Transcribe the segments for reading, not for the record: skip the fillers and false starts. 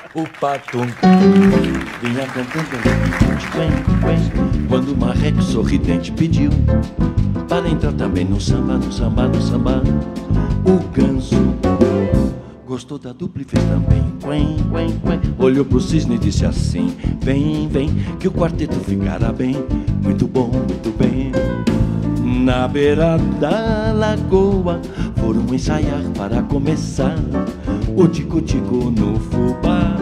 O pato vinha cantando quando o marreco sorridente pediu para entrar também no samba, no samba, no samba. O ganso gostou da dupla e fez também olhou pro cisne e disse assim: vem, vem, que o quarteto ficará bem. Muito bom, muito bem. Na beira da lagoa foram ensaiar para começar o tico-tico no fubá.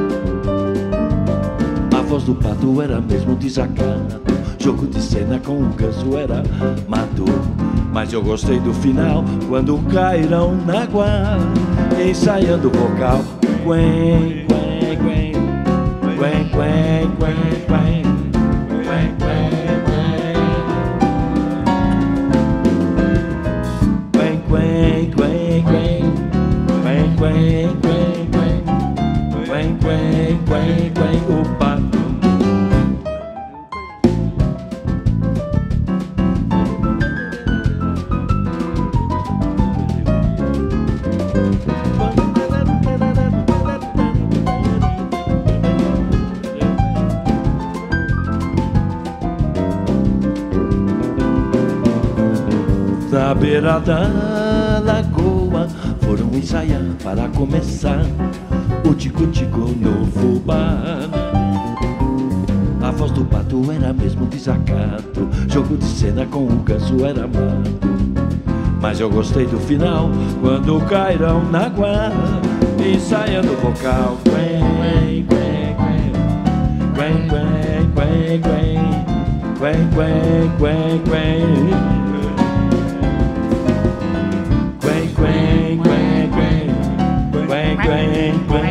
A voz do pato era mesmo desacato, jogo de cena com o ganso era mato. Mas eu gostei do final, quando caíram na água, ensaiando o vocal. Quen, quen, quen, quen, quen, quen, quen, quen, quen, quen, quen, quen, o pato. Na beira da lagoa foram ensaiar para começar o tico-tico no fubá. A voz do pato era mesmo desacato, jogo de cena com o ganso era mato. Mas eu gostei do final, quando caíram na água, ensaiando o vocal. Quen, quen, quen, quen, quen, quen, quen, quen, quen, quen. Quen, quen, quen, quen, quen, quen, quen.